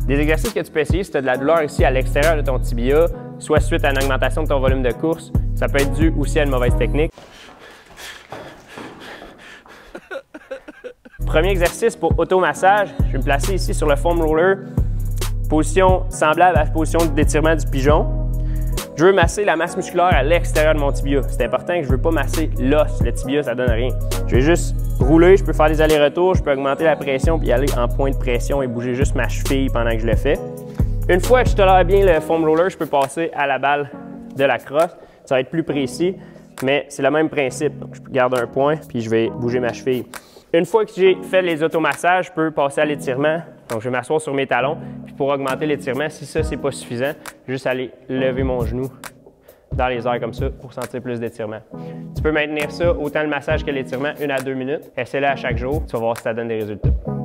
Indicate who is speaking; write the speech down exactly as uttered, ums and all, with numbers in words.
Speaker 1: Des exercices que tu peux essayer si tu as de la douleur ici à l'extérieur de ton tibia, soit suite à une augmentation de ton volume de course. Ça peut être dû aussi à une mauvaise technique. Premier exercice pour automassage, je vais me placer ici sur le foam roller. Position semblable à la position d'étirement du pigeon. Je veux masser la masse musculaire à l'extérieur de mon tibia. C'est important que je ne veux pas masser l'os. Le tibia, ça ne donne rien. Je vais juste rouler, je peux faire des allers-retours, je peux augmenter la pression puis aller en point de pression et bouger juste ma cheville pendant que je le fais. Une fois que je tolère bien le foam roller, je peux passer à la balle de la crosse. Ça va être plus précis, mais c'est le même principe. Donc, je garde un point puis je vais bouger ma cheville. Une fois que j'ai fait les automassages, je peux passer à l'étirement. Donc, je vais m'asseoir sur mes talons. Puis pour augmenter l'étirement, si ça, c'est pas suffisant, juste aller lever mon genou dans les airs comme ça pour sentir plus d'étirement. Tu peux maintenir ça, autant le massage que l'étirement, une à deux minutes. Essaie-le à chaque jour. Tu vas voir si ça donne des résultats.